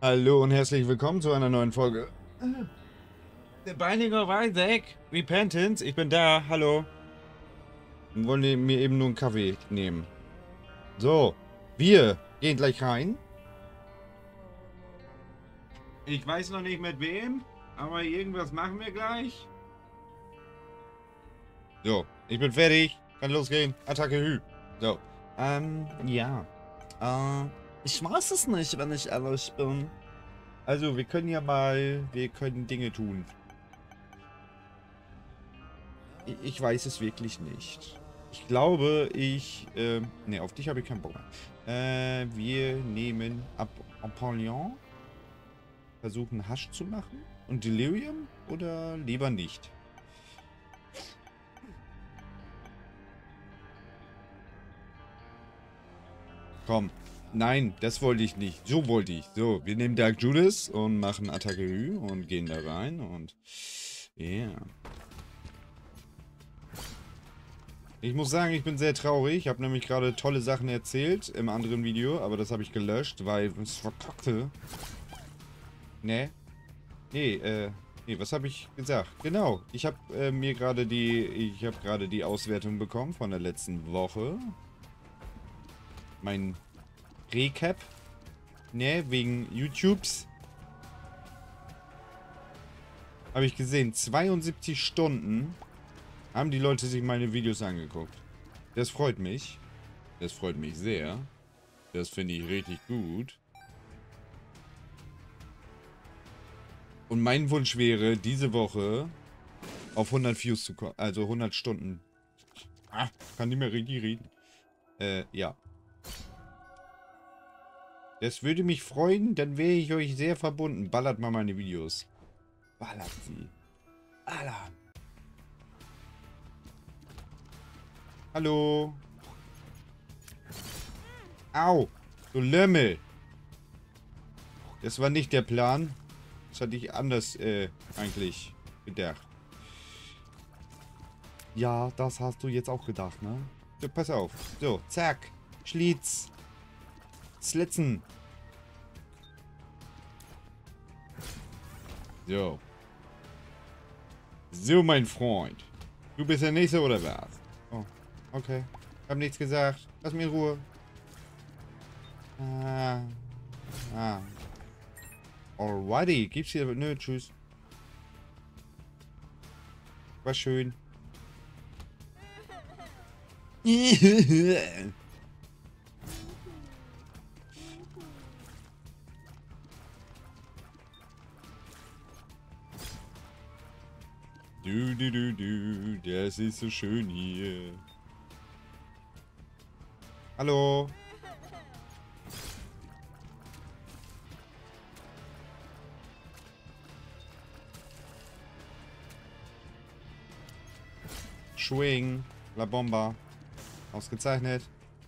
Hallo und herzlich willkommen zu einer neuen Folge. The Binding of Isaac. Repentance. Ich bin da. Hallo. Wir wollen mir eben nur einen Kaffee nehmen. So. Wir gehen gleich rein. Ich weiß noch nicht mit wem, aber irgendwas machen wir gleich. So. Ich bin fertig. Kann losgehen. Attacke Hü. So. Ja. Ich weiß es nicht, wenn ich ehrlich bin. Also, wir können wir können Dinge tun. Ich weiß es wirklich nicht. Ich glaube, ne, auf dich habe ich keinen Bock mehr. Wir nehmen Apollyon. Versuchen Hasch zu machen. Und Delirium? Oder lieber nicht? Komm. Nein, das wollte ich nicht. So wollte ich. So, wir nehmen Dark Judas und machen Attacke Hü und gehen da rein und... Ja. Yeah. Ich muss sagen, ich bin sehr traurig. Ich habe nämlich gerade tolle Sachen erzählt im anderen Video, aber das habe ich gelöscht, weil es verkackte. Ne? Nee, was habe ich gesagt? Genau, ich habe ich habe gerade die Auswertung bekommen von der letzten Woche. Mein Recap. Ne, wegen YouTubes. Habe ich gesehen, 72 Stunden haben die Leute sich meine Videos angeguckt. Das freut mich. Das freut mich sehr. Das finde ich richtig gut. Und mein Wunsch wäre, diese Woche auf 100 Views zu kommen. Also 100 Stunden. Kann nicht mehr richtig reden. Ja. Das würde mich freuen, dann wäre ich euch sehr verbunden. Ballert mal meine Videos. Ballert sie. Ballern. Hallo. Au. Du Lümmel. Das war nicht der Plan. Das hatte ich anders, eigentlich gedacht. Ja, das hast du jetzt auch gedacht, ne? So, pass auf. So, zack. Schlitz. Slitzen. So. So, mein Freund. Du bist der Nächste, oder was? Oh, okay. Hab nichts gesagt. Lass mich in Ruhe. Ah. Alrighty. Gibt's hier... Nö, tschüss. War schön. Das ist so schön hier. Hallo. Schwing. La Bomba. Ausgezeichnet.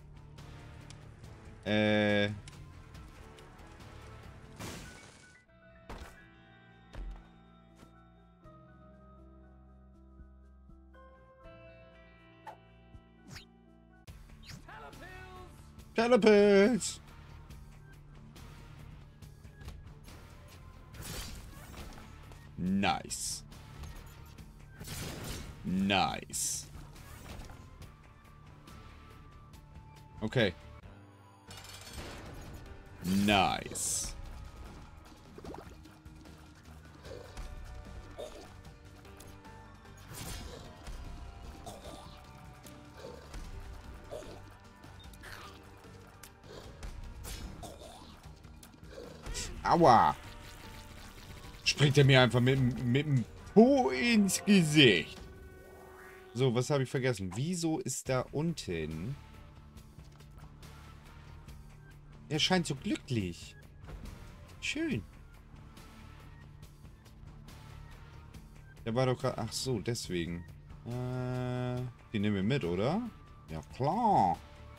Telepilz. Nice. Nice. Okay. Nice. Aua. Springt er mir einfach mit dem Po ins Gesicht. So, was habe ich vergessen? Wieso ist da unten... Er scheint so glücklich. Schön. Der war doch gerade... Ach so, deswegen. Die nehmen wir mit, oder? Ja, klar.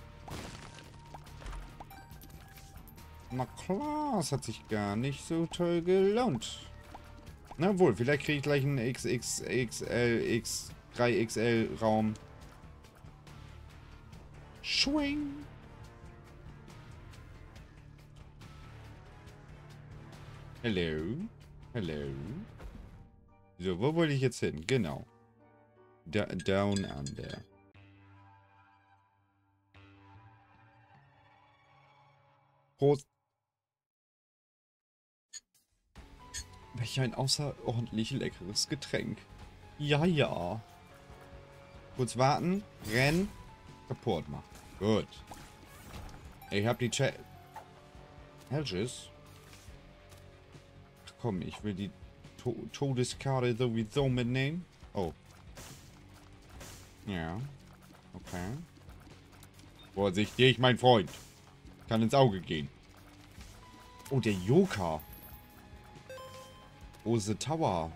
Na klar, es hat sich gar nicht so toll gelohnt. Na wohl, vielleicht kriege ich gleich einen XXXL, X3XL Raum. Schwing. Hello. Hello. So, wo wollte ich jetzt hin? Genau. Down Under. Prost. Welch ein außerordentlich leckeres Getränk. Ja, ja. Kurz warten. Rennen. Kaputt machen. Gut. Ich hab die Hedges. Ach komm, ich will die Todeskarte sowieso mitnehmen. Oh. Ja. Okay. Vorsichtig, mein Freund. Kann ins Auge gehen. Oh, der Joker. Oh, the Tower.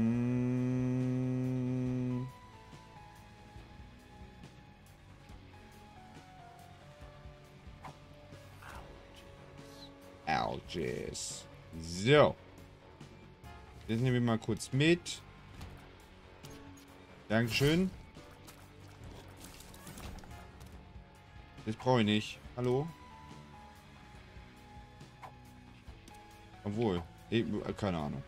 Alges. So. Das nehmen wir mal kurz mit. Dankeschön. Das brauche ich nicht. Hallo? Obwohl. Keine Ahnung.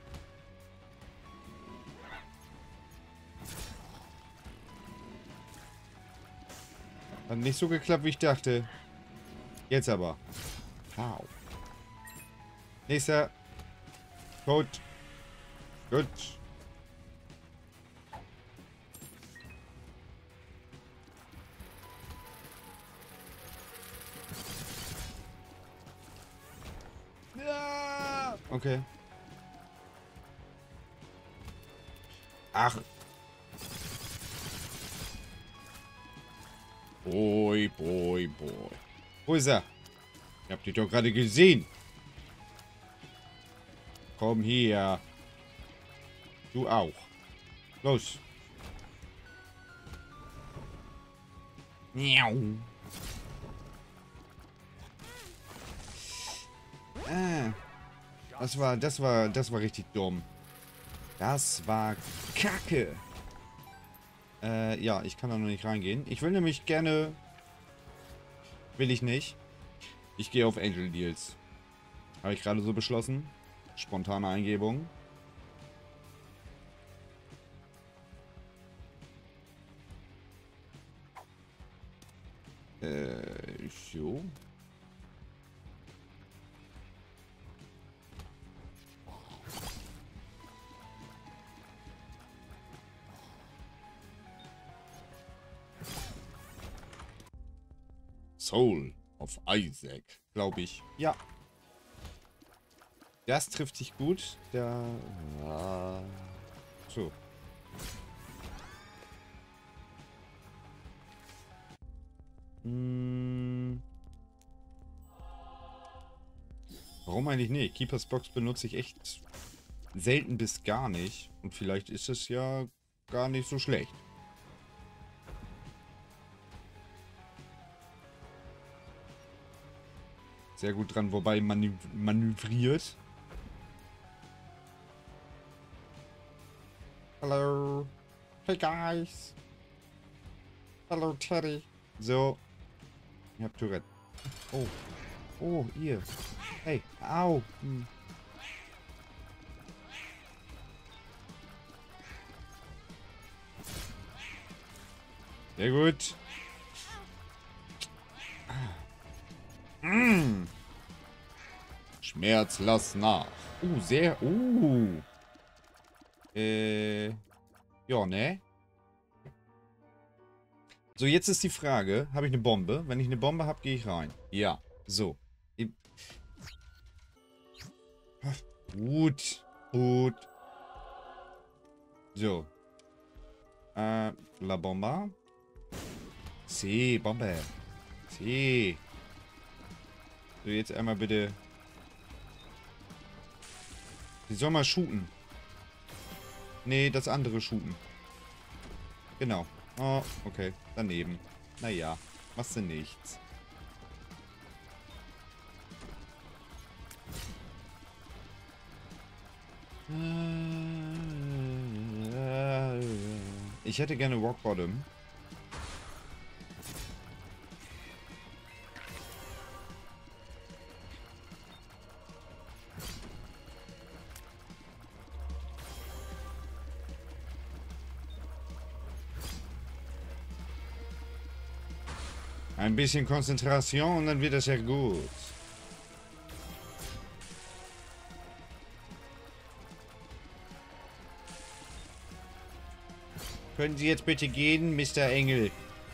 Hat nicht so geklappt, wie ich dachte. Jetzt aber. Wow. Nächster. Gut. Gut. Ja. Okay. Ach. Boy, boy, boy. Wo ist er? Ich hab dich doch gerade gesehen. Komm hier. Du auch. Los. Miau. Ah. Das war richtig dumm. Das war Kacke. Ja, ich kann da noch nicht reingehen. Ich will nämlich gerne... Will ich nicht. Ich gehe auf Angel Deals. Habe ich gerade so beschlossen. Spontane Eingebung. So. Soul of Isaac, glaube ich. Ja. Das trifft sich gut. Der... Ja. So. Warum eigentlich nicht? Keepers Box benutze ich echt selten bis gar nicht. Und vielleicht ist es ja gar nicht so schlecht. Sehr gut dran, wobei manövriert. Hallo. Hey guys. Hallo Teddy. So. Ich hab Tourette. Oh. Oh, ihr. Hey. Au. Sehr gut. Schmerz, lass nach. Sehr. Ja, ne? So, jetzt ist die Frage, habe ich eine Bombe? Wenn ich eine Bombe habe, gehe ich rein. Ja, so. Gut. Gut. So. La Bomba. Sí, Bombe. Sí. So, jetzt einmal bitte. Sie soll mal shooten. Nee, das andere shooten. Genau. Oh, okay. Daneben. Naja, machst du nichts. Ich hätte gerne Rock Bottom. Ein bisschen Konzentration und dann wird das ja gut. Können Sie jetzt bitte gehen, Mr. Engel?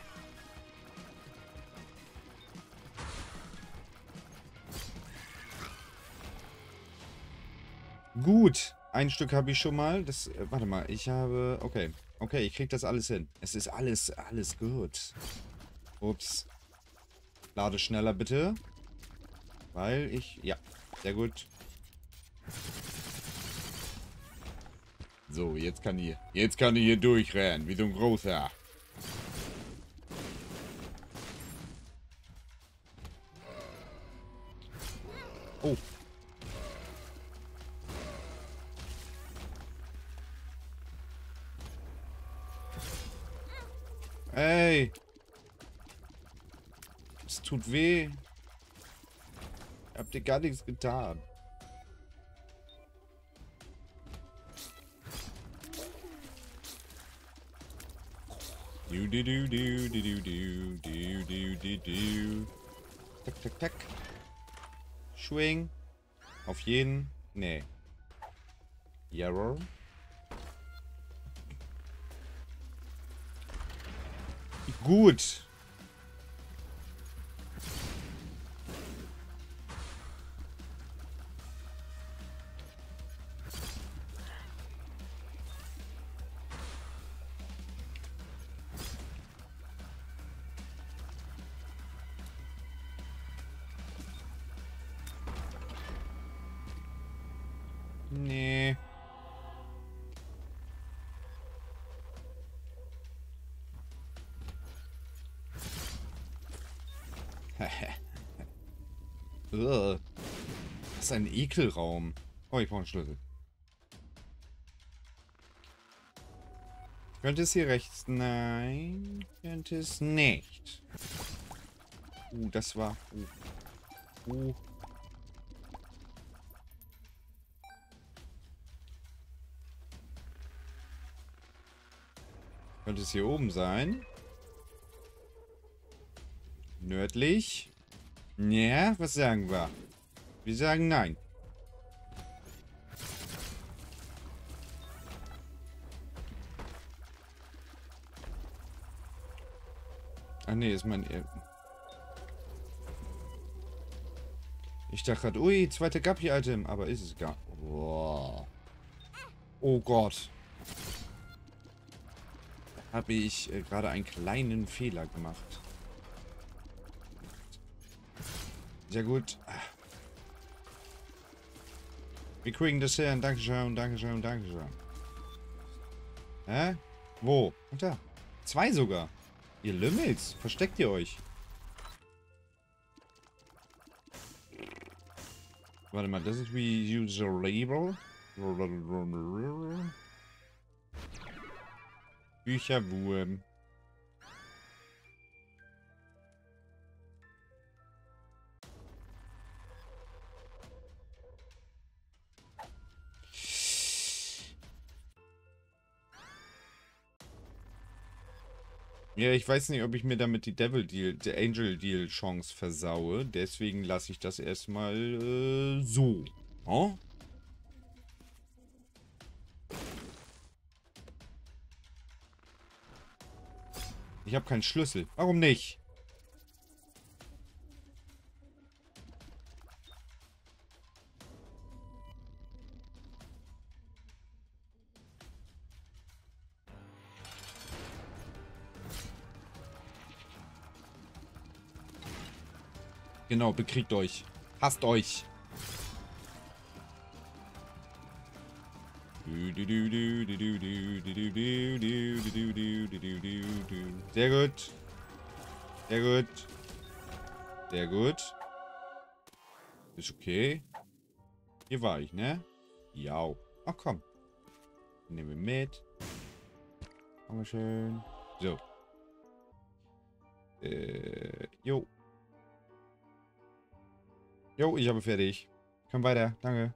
Gut. Ein Stück habe ich schon mal. Das, warte mal, ich habe... Okay. Okay, ich krieg das alles hin. Es ist alles gut. Ups. Lade schneller bitte. Weil ich... Ja, sehr gut. So, jetzt kann ich hier durchrennen, wie so ein großer. Oh. Ey. Es tut weh. Habt ihr gar nichts getan. Du, du, du, du, du, du, du, du, du, du, du. Tack, tack, tack. Schwing. Auf jeden. Nee. Yarrow. Gut. Nee. Ugh. Das ist ein Ekelraum. Oh, ich brauche einen Schlüssel. Könnte es hier rechts? Nein. Könnte es nicht. Das war... Könnte es hier oben sein? Nördlich? Ja, was sagen wir? Wir sagen nein. Ach nee, ist mein... Ich dachte gerade, ui, zweite Guppy-Item, aber ist es gar... Boah. Oh Gott. Da habe ich gerade einen kleinen Fehler gemacht. Sehr gut. Wir kriegen das hin. Dankeschön, Dankeschön, Dankeschön. Hä? Wo? Und da. 2 sogar. Ihr Lümmels. Versteckt ihr euch? Warte mal, das ist wie User Label. Bücherwurm. Ja, ich weiß nicht, ob ich mir damit die Angel Deal Chance versaue. Deswegen lasse ich das erstmal so. Oh? Ich habe keinen Schlüssel. Warum nicht? Genau, bekriegt euch. Hasst euch. Sehr gut. Sehr gut. Sehr gut. Ist okay. Hier war ich, ne? Ja. Ach komm. Nehmen wir mit. Machen wir schön. So. Jo. Jo, ich habe fertig. Komm weiter. Danke.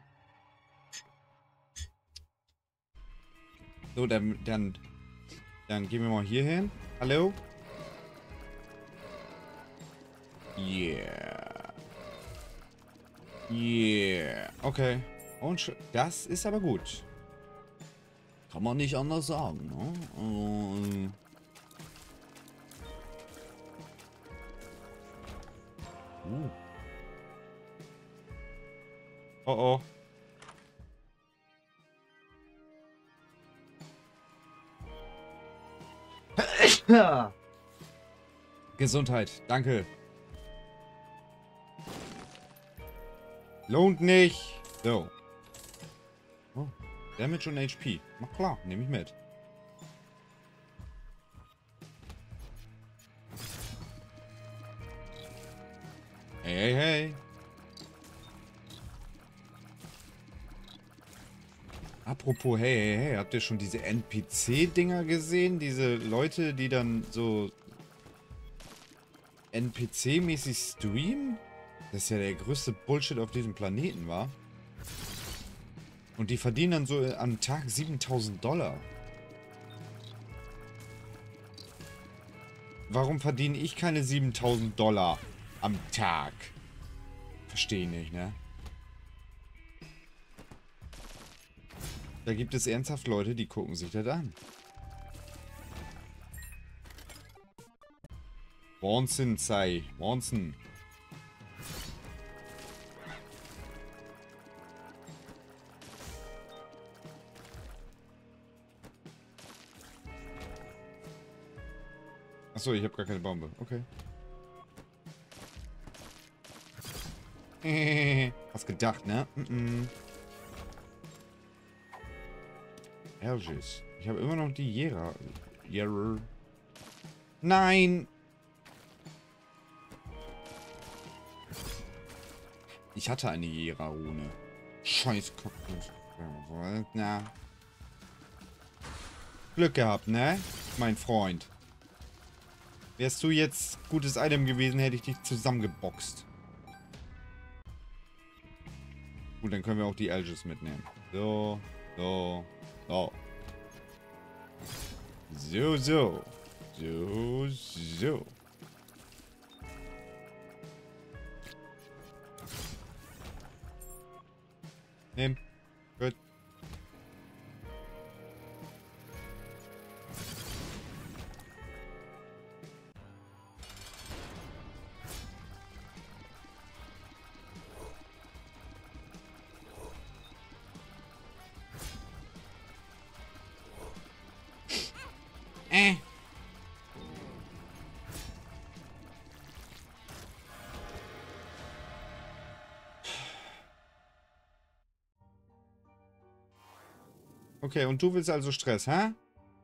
So, dann Dann gehen wir mal hier hin. Hallo? Yeah. Yeah. Okay. Und das ist aber gut. Kann man nicht anders sagen, ne? Oh oh. Gesundheit, danke. Lohnt nicht. So. Oh, Damage und HP. Na klar, nehme ich mit. Hey, hey, hey. Apropos, hey, hey, hey, habt ihr schon diese NPC-Dinger gesehen? Diese Leute, die dann so NPC-mäßig streamen? Das ist ja der größte Bullshit auf diesem Planeten, wa? Und die verdienen dann so am Tag 7.000 $. Warum verdiene ich keine 7.000 $ am Tag? Verstehe ich nicht, ne? Da gibt es ernsthaft Leute, die gucken sich das an. Wahnsinn sei. Wahnsinn. Achso, ich habe gar keine Bombe. Okay. Hast gedacht, ne? Elgis. Ich habe immer noch die Jera. Nein! Ich hatte eine Jera-Rune. Scheiß Kaktus. Na. Glück gehabt, ne? Mein Freund. Wärst du jetzt gutes Item gewesen, hätte ich dich zusammengeboxt. Gut, dann können wir auch die Elgis mitnehmen. So, so, so. So, so. So, so. Nimm. Gut. Okay, und du willst also Stress, hä?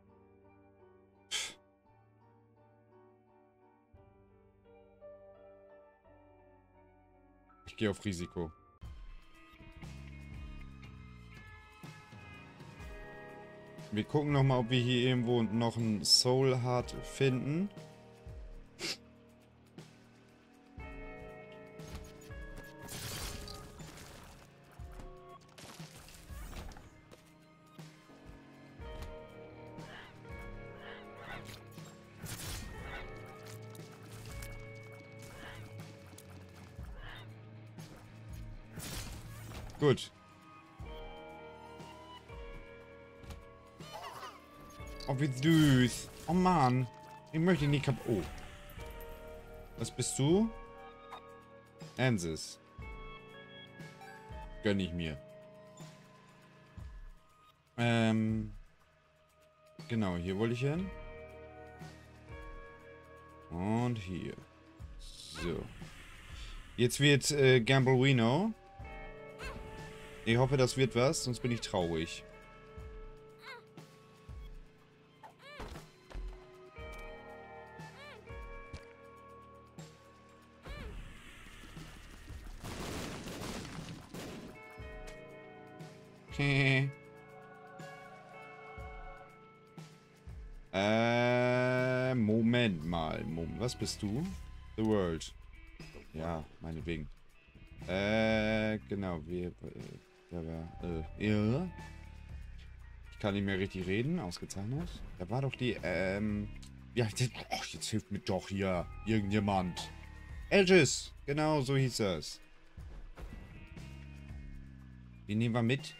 Ich gehe auf Risiko. Wir gucken nochmal, ob wir hier irgendwo noch einen Soul Heart finden. Gut. Oh, wie süß. Oh Mann. Ich möchte nicht kaputt. Oh. Was bist du? Ansis. Gönn ich mir. Genau, hier wollte ich hin. Und hier. So. Jetzt wird Gamblerino. Ich hoffe, das wird was, sonst bin ich traurig. Moment mal. Was bist du? The World. Ja, meinetwegen. Genau, ja. Ich Ich kann nicht mehr richtig reden. Ausgezeichnet. Da war doch die, ja, oh, jetzt hilft mir doch hier irgendjemand. Aegis. Genau, so hieß das. Den nehmen wir mit.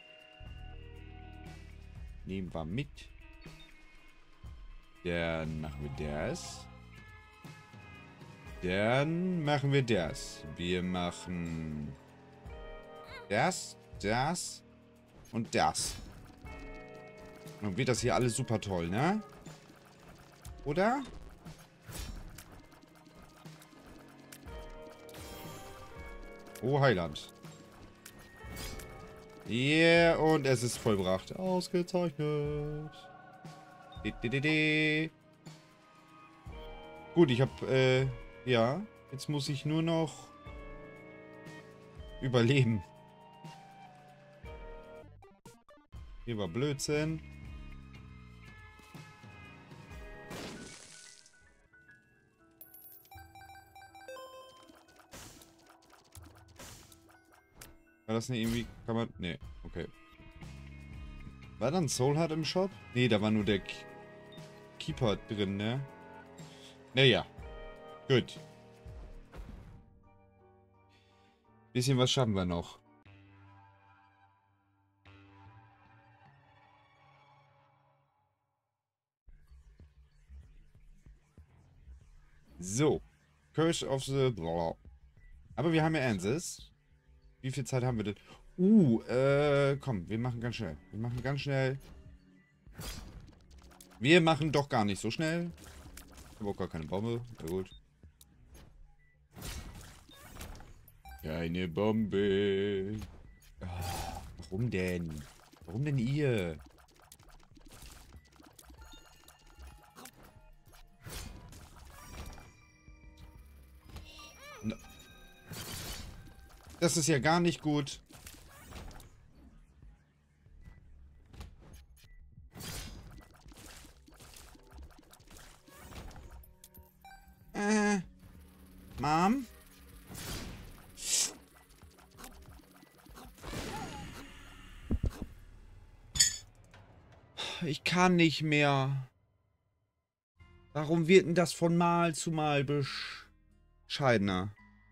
Nehmen wir mit. Dann machen wir das. Dann machen wir das. Wir machen das, das und das. Dann wird das hier alles super toll, ne? Oder? Oh, Heiland. Yeah, und es ist vollbracht. Ausgezeichnet. Gut, ich habe, ja, jetzt muss ich nur noch überleben. Hier war Blödsinn. War das nicht irgendwie... Kann man... Nee, okay. War da ein Soul Heart im Shop? Nee, da war nur der Keeper drin, ne? Naja. Gut. Bisschen was schaffen wir noch. So. Curse of the... Aber wir haben ja Ansys. Wie viel Zeit haben wir denn? Komm, wir machen ganz schnell. Wir machen ganz schnell. Wir machen doch gar nicht so schnell. Ich habe auch gar keine Bombe. Na gut. Keine Bombe. Ah, warum denn? Warum denn ihr? Das ist ja gar nicht gut. Mom? Ich kann nicht mehr. Warum wird denn das von Mal zu Mal bescheidener?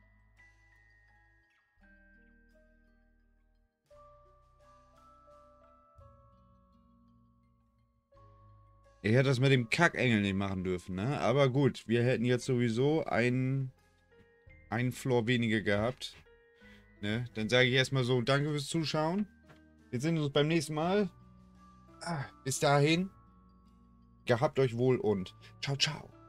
Ich hätte das mit dem Kackengel nicht machen dürfen, ne? Aber gut, wir hätten jetzt sowieso einen Floor weniger gehabt. Ne? Dann sage ich erstmal so, danke fürs Zuschauen. Wir sehen uns beim nächsten Mal. Bis dahin. Gehabt euch wohl und ciao, ciao.